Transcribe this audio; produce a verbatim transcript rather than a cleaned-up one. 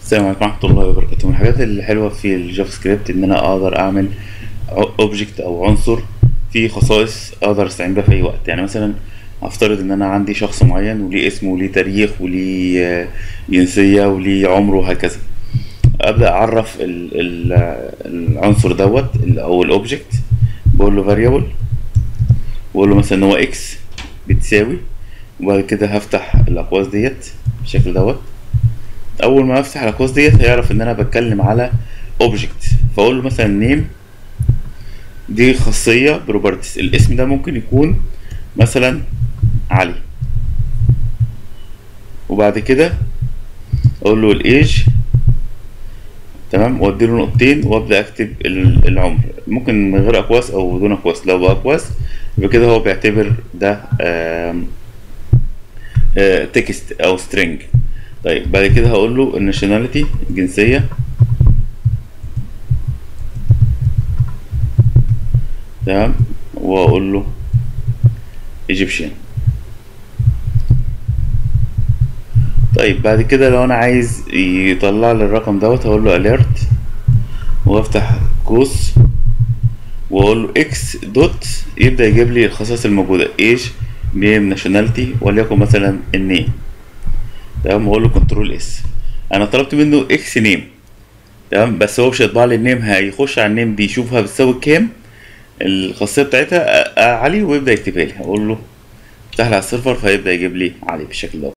السلام عليكم ورحمة الله وبركاته. من الحاجات الحلوة في الجافا سكريبت إن أنا أقدر أعمل أوبجكت أو عنصر فيه خصائص أقدر أستعين بيها في أي وقت. يعني مثلا أفترض إن أنا عندي شخص معين وليه اسم وليه تاريخ وليه آه، جنسية وليه عمر وهكذا. أبدأ أعرف ال- ال- العنصر دوت ال- أو الأوبجكت. بقول له variable، بقول له مثلا إن هو إكس بتساوي، وبعد كده هفتح الأقواس ديت بالشكل دوت. اول ما افتح الاقواس ديت هيعرف ان انا بتكلم على اوبجكت، فاقول له مثلا نيم. دي خاصيه بروبرتيز، الاسم ده ممكن يكون مثلا علي. وبعد كده اقول له الايج، تمام، وادي له نقطتين وابدا اكتب ال- العمر، ممكن من غير اقواس او بدون اقواس. لو باقواس يبقى كده هو بيعتبر ده تكست او سترينج. طيب بعد كده هقول له الناشوناليتي، الجنسيه، تمام، واقول له ايجيبشن. طيب بعد كده لو انا عايز يطلع لي الرقم دوت هقول له alert، وافتح قوس واقول له اكس دوت، يبدا يجيب لي الخصائص الموجوده، ايج، نيم، ناشوناليتي، وليكن مثلا النيم، تمام، واقول له كنترول اس. انا طلبت منه اكس نيم، تمام، بس هو مش هيطبع لي النيم، هيخش على النيم دي يشوفها بتساوي كام الخاصيه بتاعتها، آه، آه، علي، ويبدا يكتبها لي. هقول له افتح لي على السيرفر فيبدا يجيب لي علي بالشكل ده.